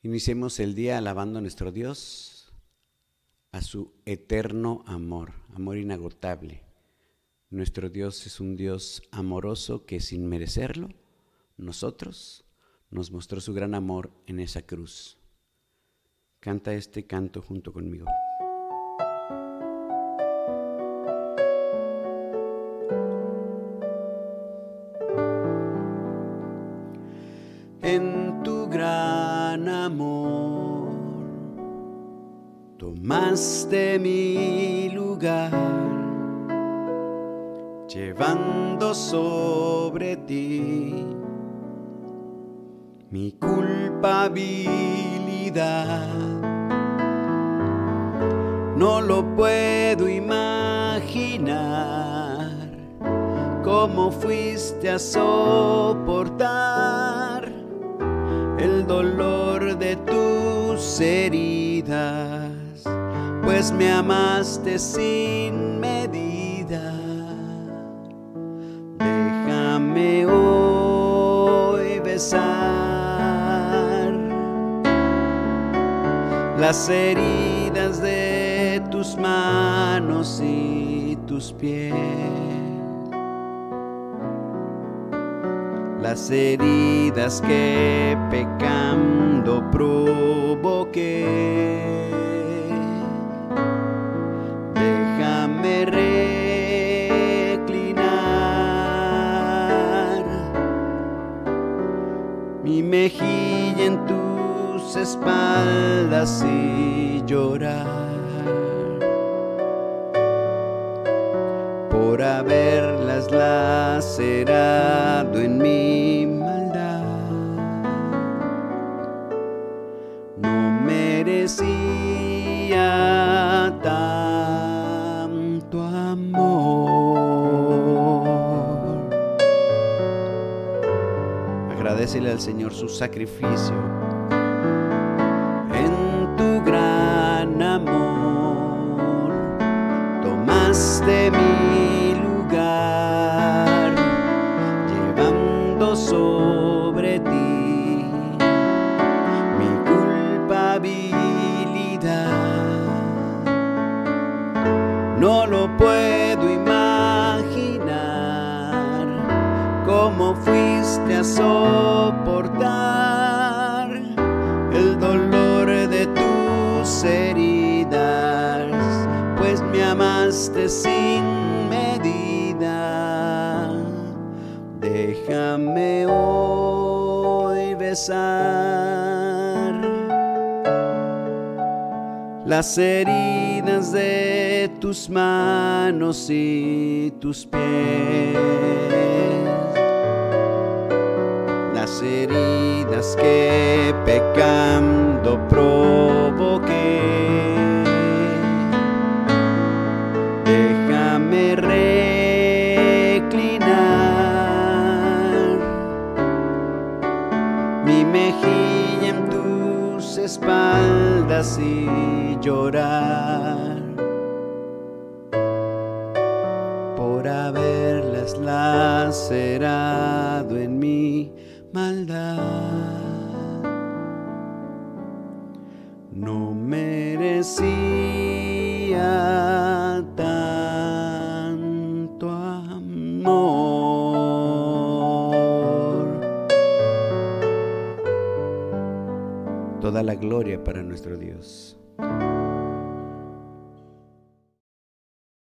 Iniciemos el día alabando a nuestro Dios, a su eterno amor, amor inagotable. Nuestro Dios es un Dios amoroso que sin merecerlo, nosotros nos mostró su gran amor en esa cruz. Canta este canto junto conmigo. En tu gran amor tomaste mi lugar, llevando sobre ti mi culpabilidad. No lo puedo imaginar, cómo fuiste a soportar el dolor de tus heridas, pues me amaste sin medida. Déjame hoy besar las heridas de tus manos y tus pies, las heridas que pecando provoqué. Déjame reclinar mi mejilla en tus espaldas y llorar por haberlas lacerado en mi maldad. No merecía tanto amor. Agradécele al Señor su sacrificio. En tu gran amor tomaste mi lugar, llevando sobre ti mi culpabilidad. No lo puedo imaginar, cómo fuiste a soportar el dolor de tus heridas, pues me amaste sin medida. Déjame hoy besar las heridas de tus manos y tus pies, las heridas que pecando provoqué. Déjame reclinar mi mejilla en tus espaldas y llorar por haberlas lacerado en mi maldad. No merecía tanto amor. Toda la gloria para nuestro Dios.